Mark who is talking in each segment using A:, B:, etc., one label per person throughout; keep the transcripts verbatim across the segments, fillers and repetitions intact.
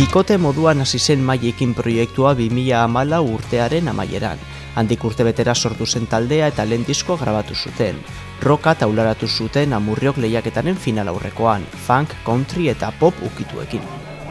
A: Bikote moduan hasi zen Magicin proiektua bi mila hamalau urtearen amaieran. Handik urtebetera sortu zen taldea eta lehen diskoa grabatu zuten. Rocka taularatu zuten Amurriok lehiaketaren final aurrekoan, funk, country eta pop ukituekin.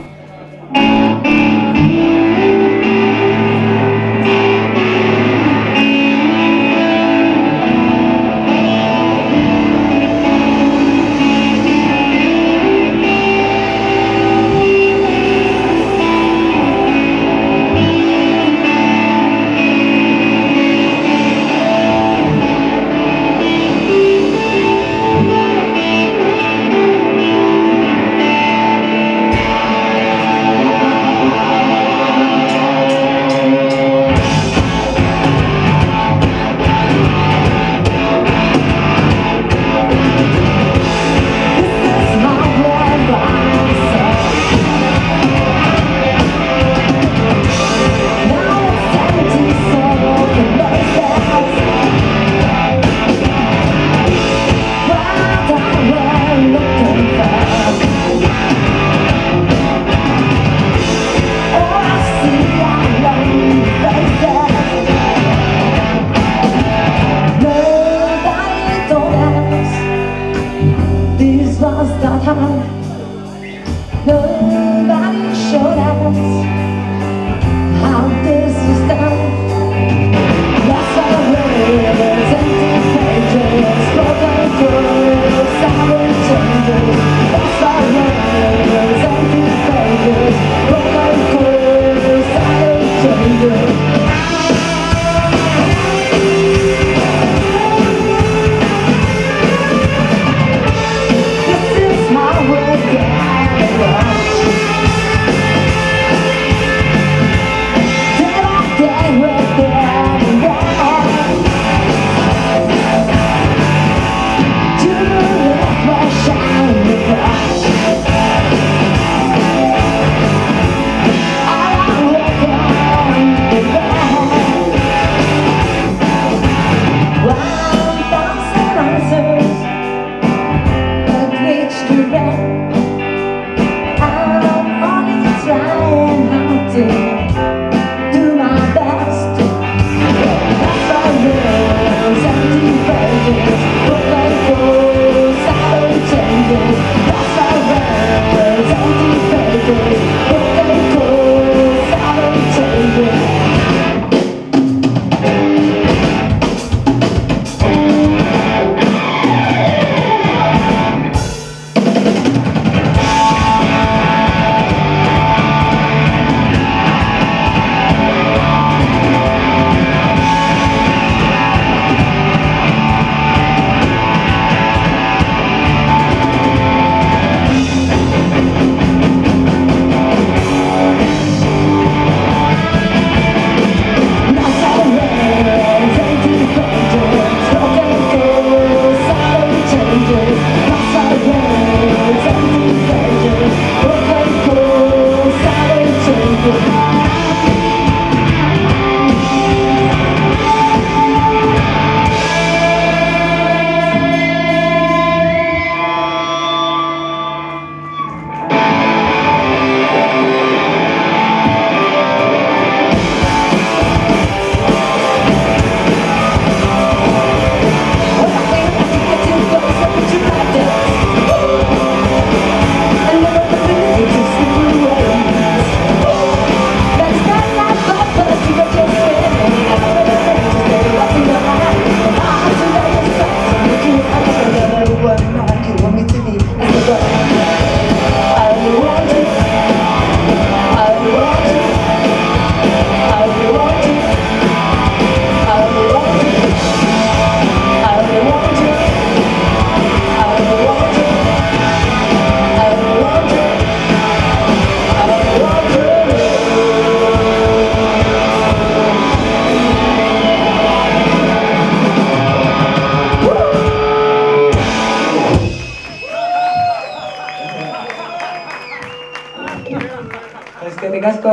B: Eskerrik asko.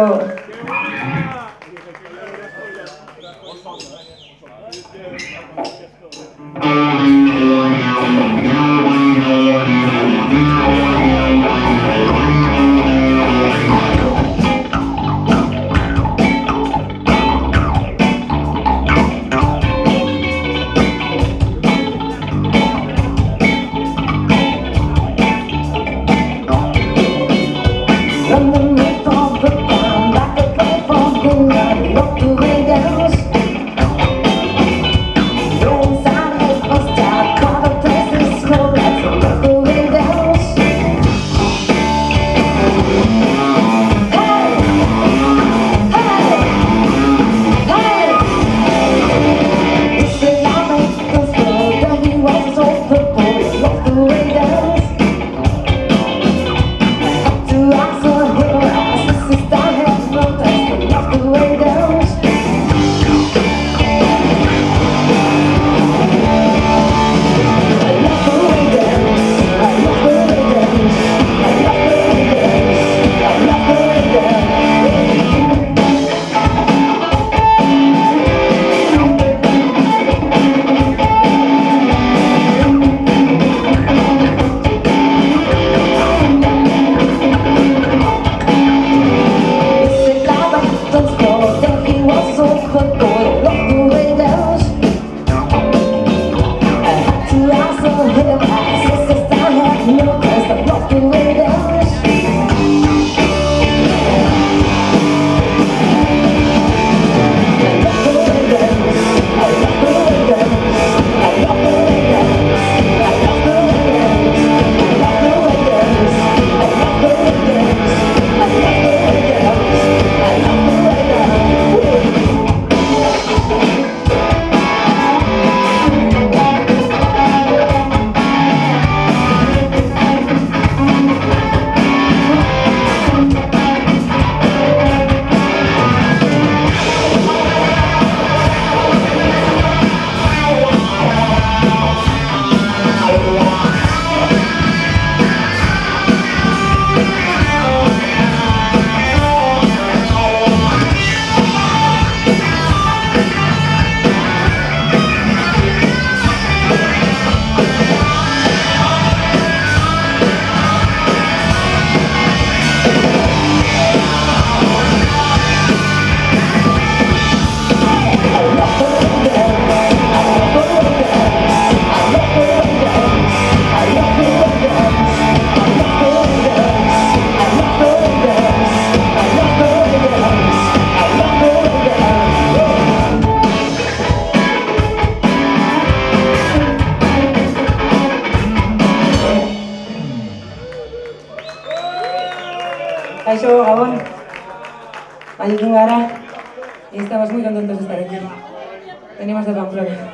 B: Mayekin gara y estamos muy contentos de estar aquí. Venimos de Pamplona.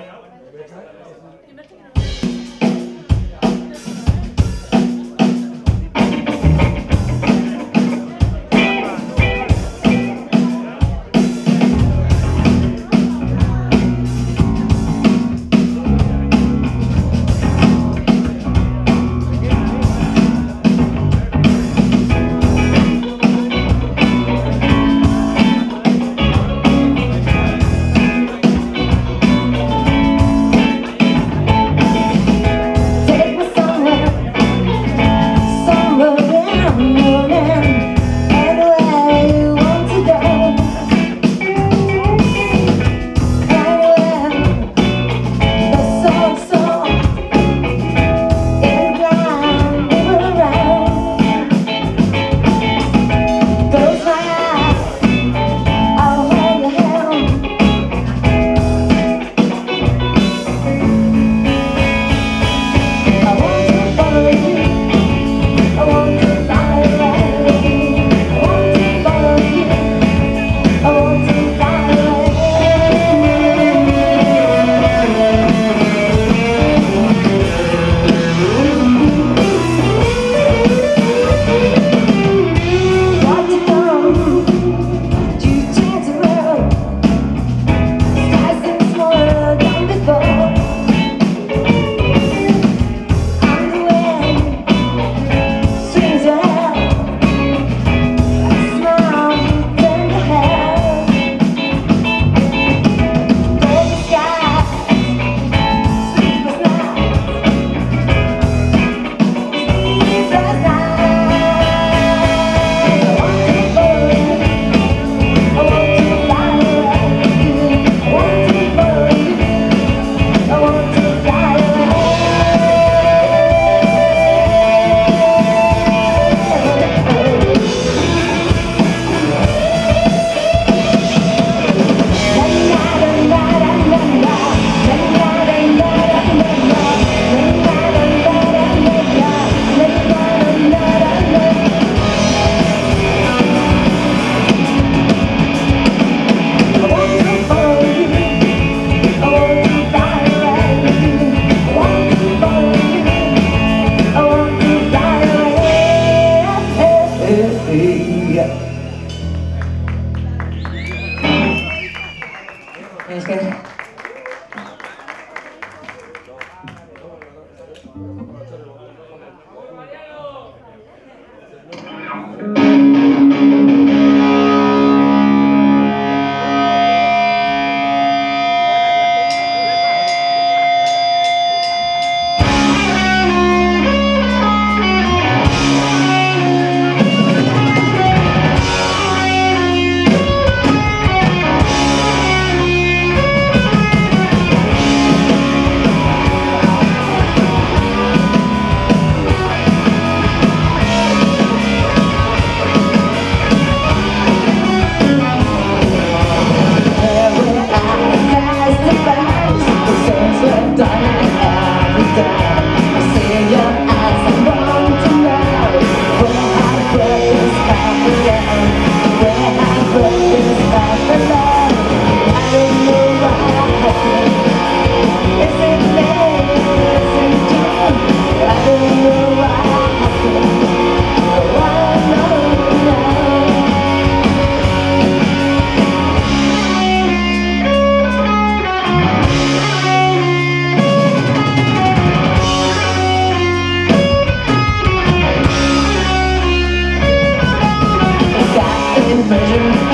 B: Es que...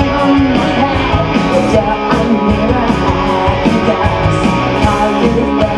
B: How you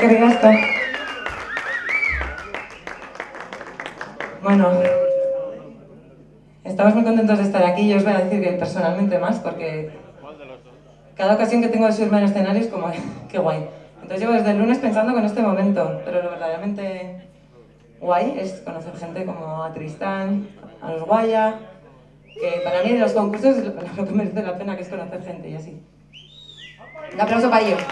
B: Eskerrik asko. Bueno, estamos muy contentos de estar aquí. Yo os voy a decir que personalmente más, porque cada ocasión que tengo de subirme al escenario es como, qué guay. Entonces llevo desde el lunes pensando con este momento, pero lo verdaderamente guay es conocer gente como a Tristán, a los Guaya, que para mí de los concursos es lo que merece la pena, que es conocer gente y así. Un aplauso para ellos.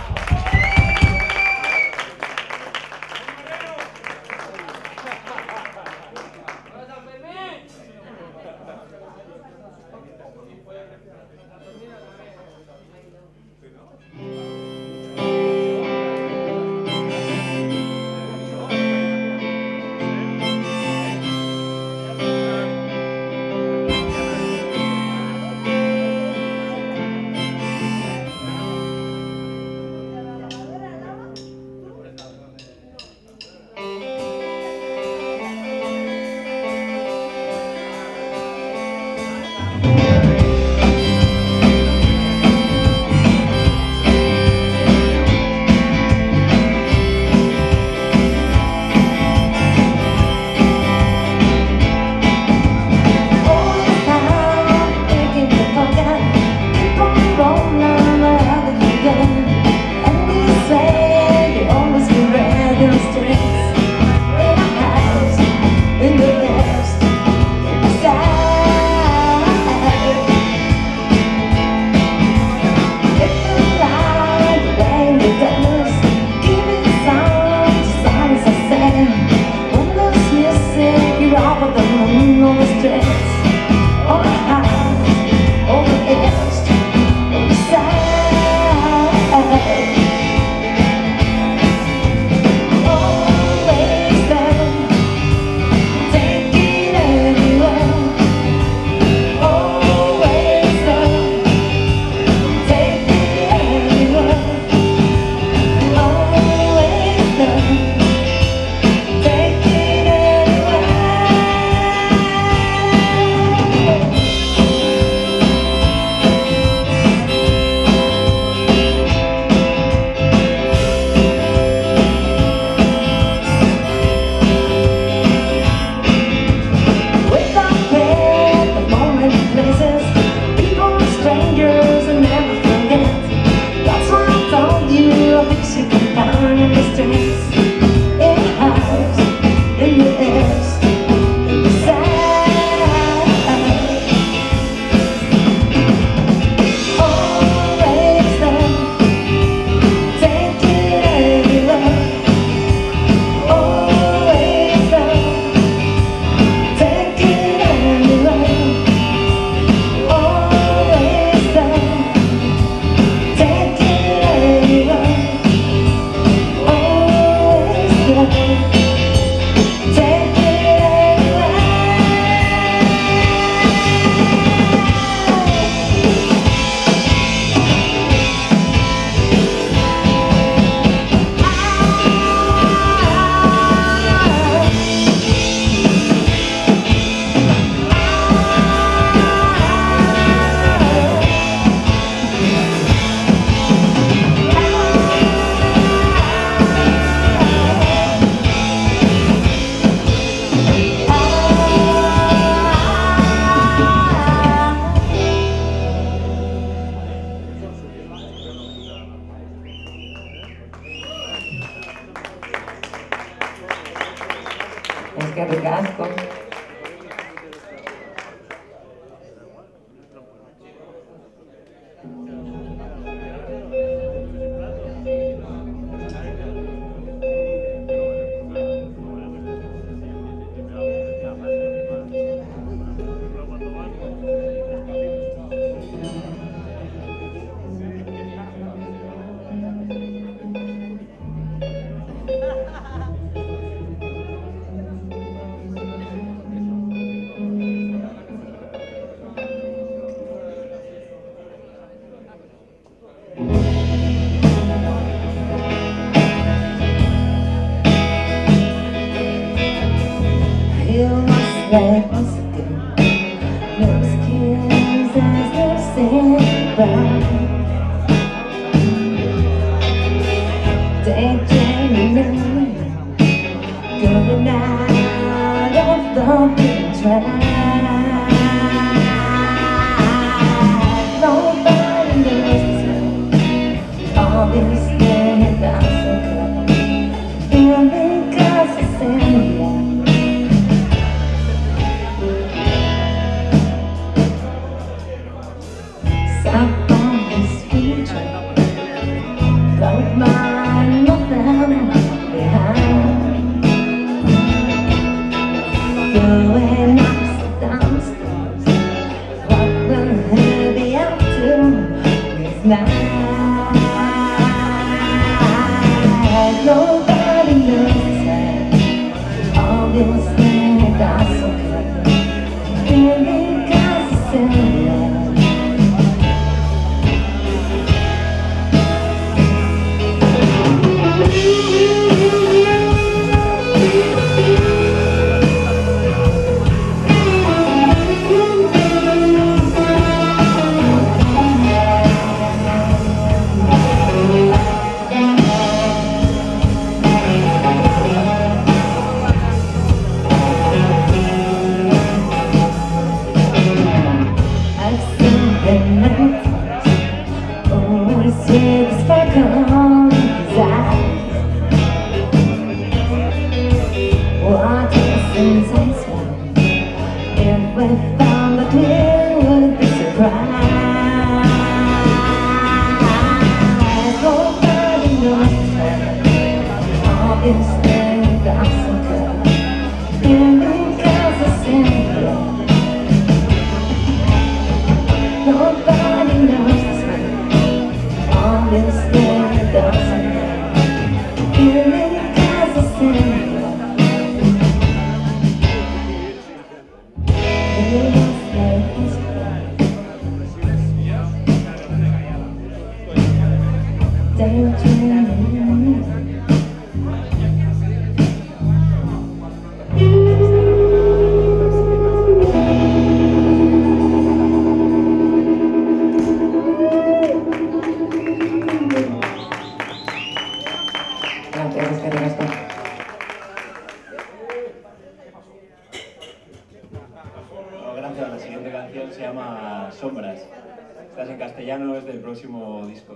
B: Eskerrik asko. Take
C: up on this future. Don't mind nothing behind. Going upstairs, what will he be up to this night? Nobody knows that all this thing that's okay. Feeling cause it's in love.
D: La siguiente canción se llama Sombras. Estás en castellano, es del próximo disco.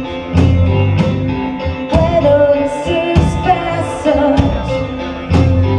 C: Puedo decir sus besos.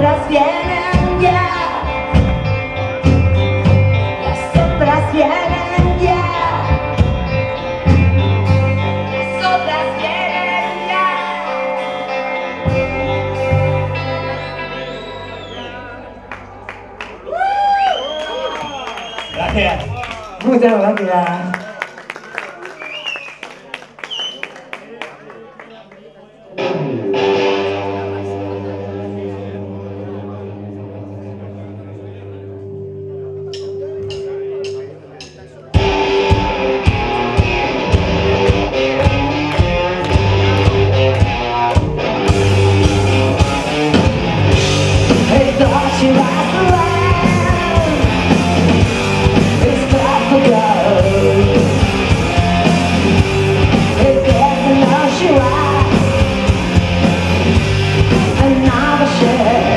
C: sombras vienen ya, las sombras vienen ya, las sombras vienen ya.
D: Gracias.
B: Muchas gracias.
C: They thought you was the land, it's black for gold. They didn't know she was another shit.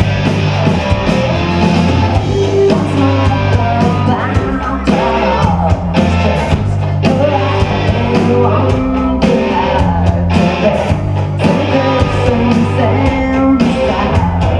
C: Once more bound to stress, around one to have to be some good, some sound inside.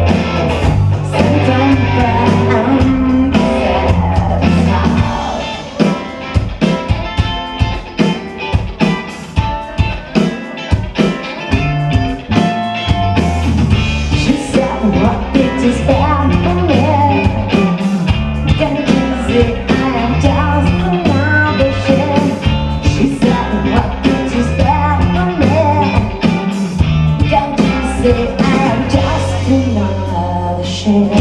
C: I'm just another shit.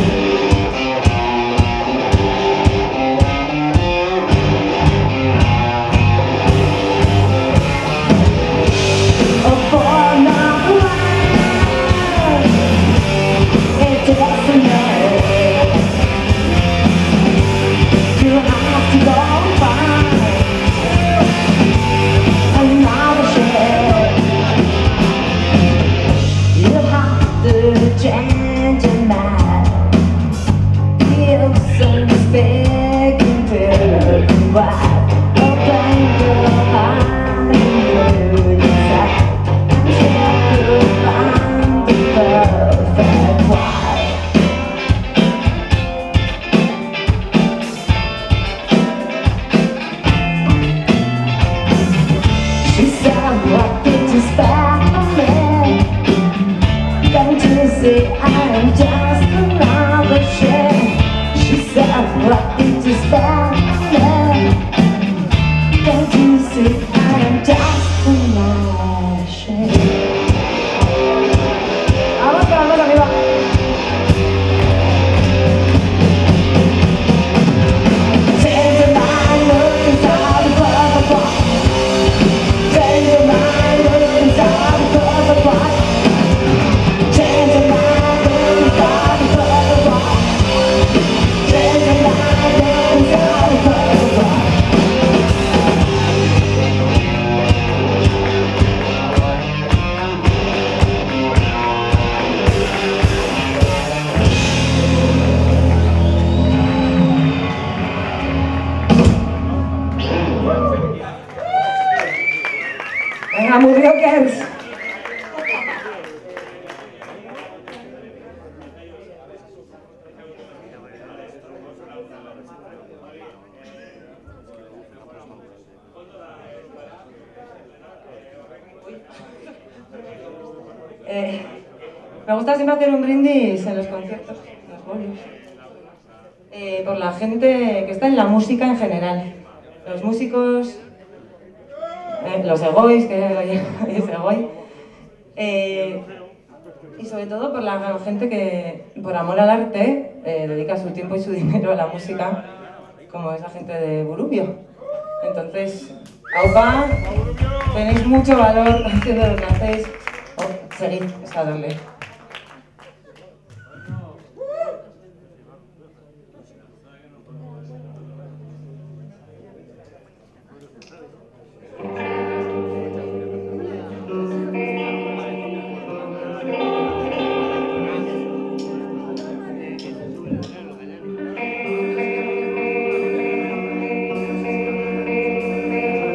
C: Change your mind. Feel some speaking to why. Open your mind and look inside. I'm sure you'll find the perfect wife. She said, what did you expect from me? Don't you see I'm just another shit? She said, what did you expect from me? Don't you see I'm just another shit? Vamos, vamos, arriba. Change your mind, look inside the perfect box. Change your mind, look inside the perfect box. Change your mind, look inside the perfect box. Change your mind, look inside the perfect box.
B: Venga, Murriokers. Eh, me gusta siempre hacer un brindis en los conciertos, en los bolios, eh, por la gente que está en la música en general. Los músicos, eh, los egois, que hoy es egoi, eh, y sobre todo por la gente que, por amor al arte, eh, dedica su tiempo y su dinero a la música, como esa gente de Burubio. Entonces, aupa, tenéis mucho valor haciendo lo que hacéis. Oh, seguid, es a darle.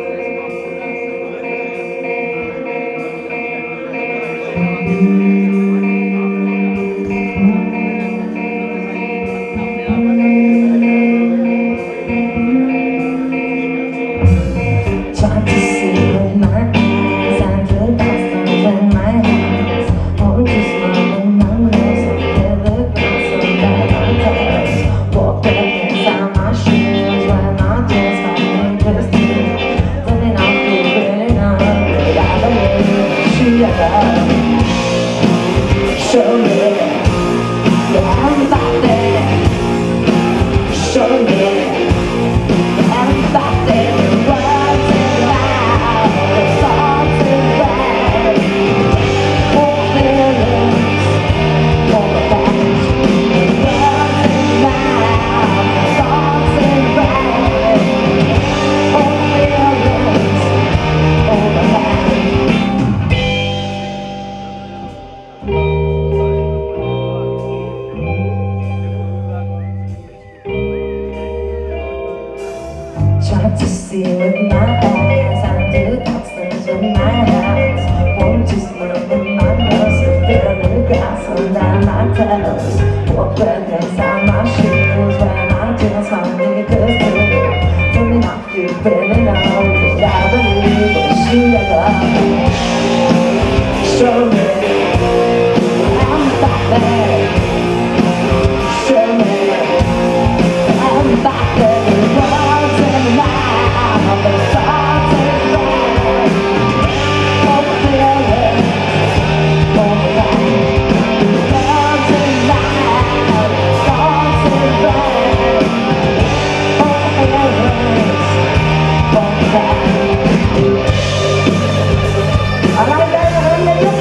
C: Thank you. Show me everybody. Show me everybody. What's around, thoughts around. All feelings, all the facts. What's around, thoughts around. All feelings, all the facts. Try to see with my eyes, I do thoughts things with my hands. Won't just move with my nose, feel the grass under my toes. Walk with inside my shoes when I just want me to do. Tell me not to really know that I believe that she love. Show me I'm back there. Show me I'm back there. What's in my mouth? The thoughts around. All the feelings, all the facts. What's in my mouth? Thoughts around. All the feelings, all the facts. I like that, I like that.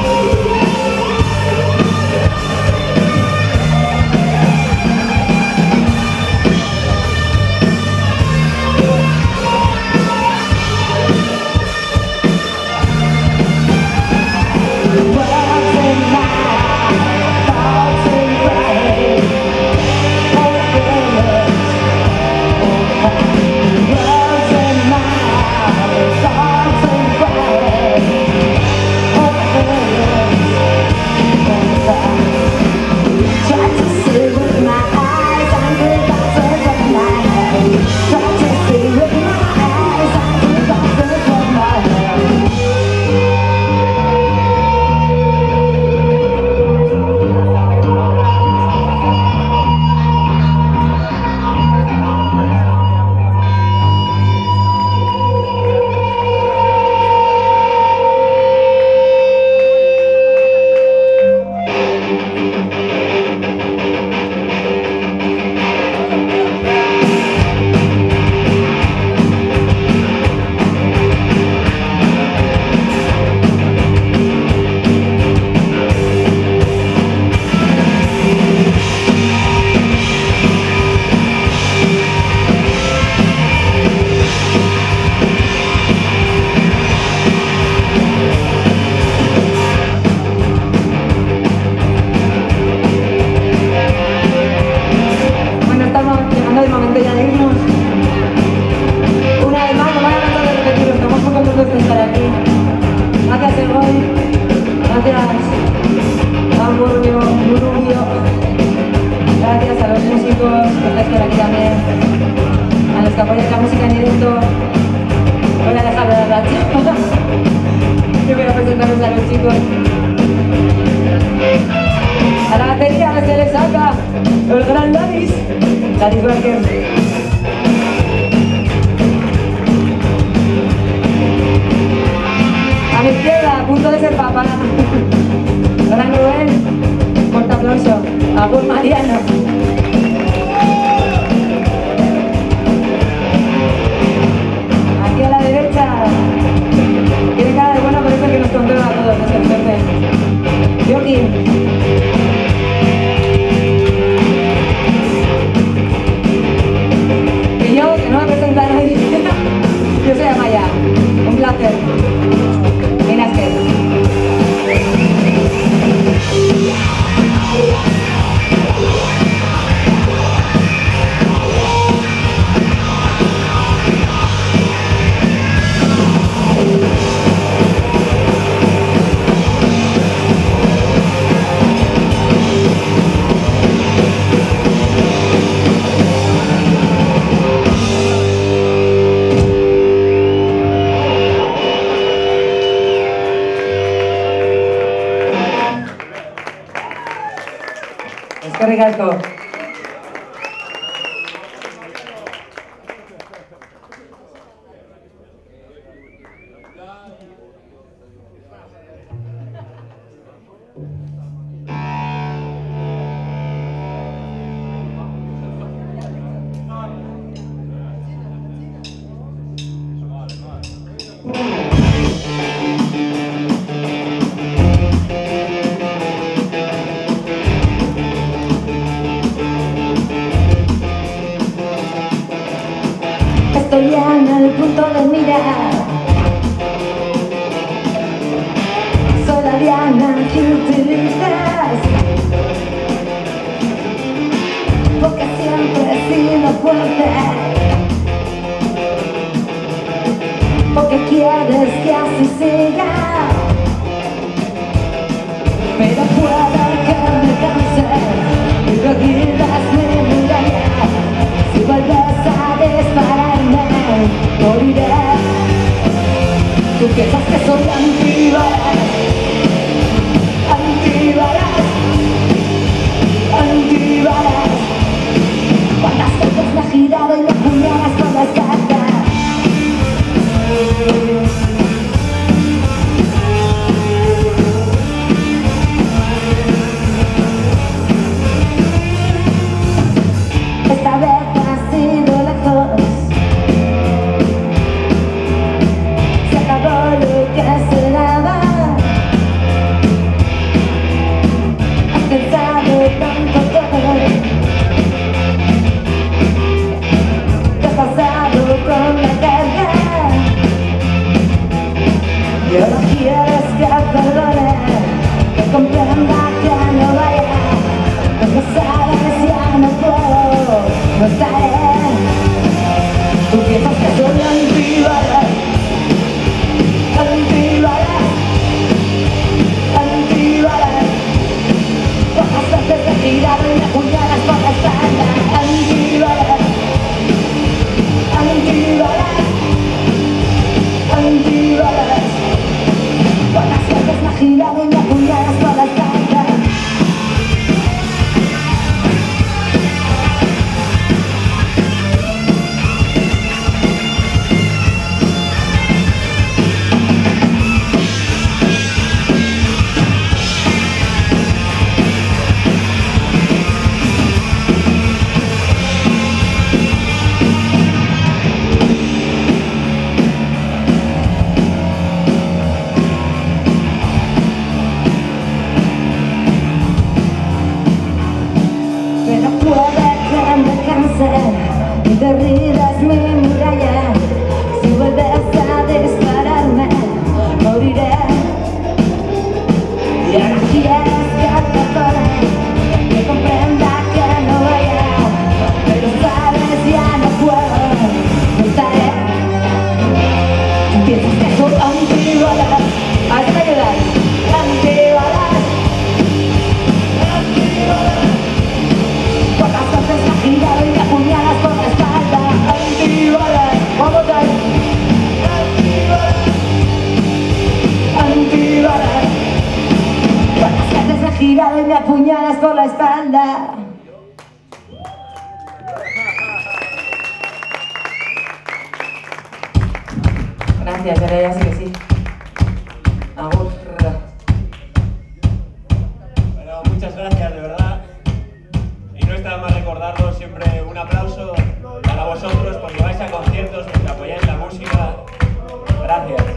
C: Bueno, estamos llegando el momento ya de irnos. Una vez más, no me voy a cansar de repetirlo, estamos muy contentos de estar aquí. Gracias, Egoy. Gracias, Hamburgo, Murubio. Gracias a los músicos que estáis por aquí también. A los que apoyan la música en directo. Voy a dejar de dar la chapa. Yo voy a presentaros a los chicos. A la batería que se le saca el gran Laris, Laris Barker. A mi izquierda, a punto de ser papá. Gran Rubén, fuerte aplauso. Agur Mariano. Aquí a la derecha, tiene cara de bueno, pero es el que nos controla a todos, es el jefe. Joaquín. Y yo, que no me presenta a nadie, yo soy Amaya. Un placer. Mira, es que... Eskerrik asko. estoy en el punto de mirar. Soy la diana que utilizas, porque siempre he sido fuerte, porque quieres que así siga. Pero puede que me canse y revidas mi muralla. Si vuelves a dispararme, moriré. Tú piensas que soy antibalas, antibalas, antibalas. ¿Cuántas veces me he girado y me apuñalas con la espalda? Esta vez ha sido lejos, se acabó lo que esperaba. Has pensado tanto todo, te has pasado con la carga y ahora quieres que perdone, que comprenda que no vaya, porque sabes ya no puedo, no estaré. Tú piensas que soy antibalas, antibalas, antibalas. ¿Cuántas veces he girado y me apuñalas por la espalda? Antibalas, antibalas, antibalas. ¿Cuántas veces me he girado y me apuñalas por la espalda? Pero puede que me canse y derribes mi muralla. Si vuelves a dispararme, moriré. Y ahora quieres que perdone, que comprenda que no vaya, pero sabes ya no puedo, no estaré. Piensas que soy antibalas, a ver si me ayudas. Antibalas, antibalas. ¿Cuántas veces me he girado y me apuñalas por la espalda? Antibalas, vamos a ver. Antibalas, antibalas. ¿Cuántas veces me he girado y me apuñalas por la espalda?
B: Gracias, ahora ya sí que sí. Agur.
D: Bueno, muchas gracias, de verdad. Y no está mal recordarlo, siempre un aplauso para vosotros porque vais a conciertos, porque apoyáis la música. Gracias.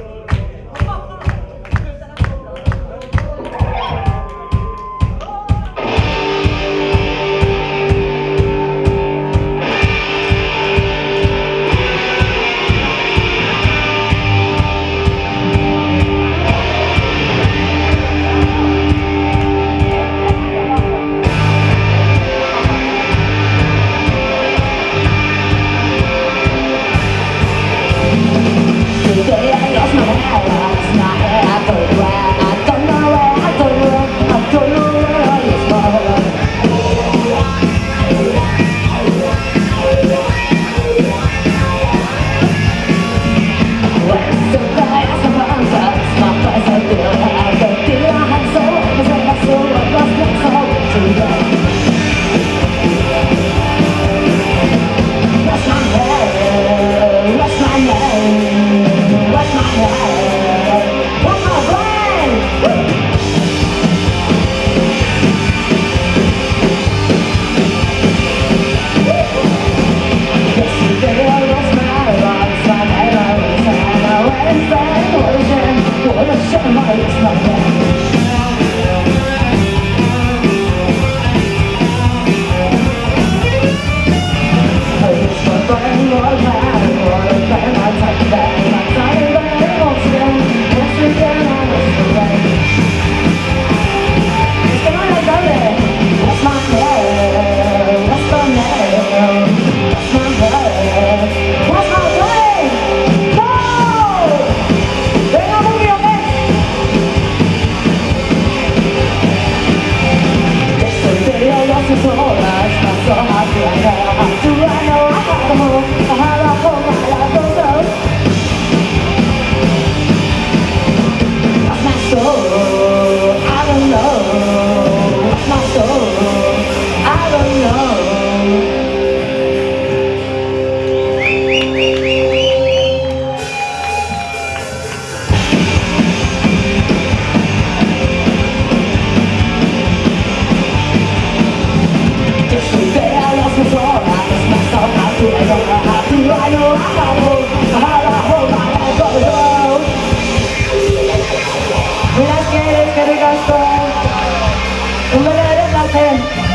C: and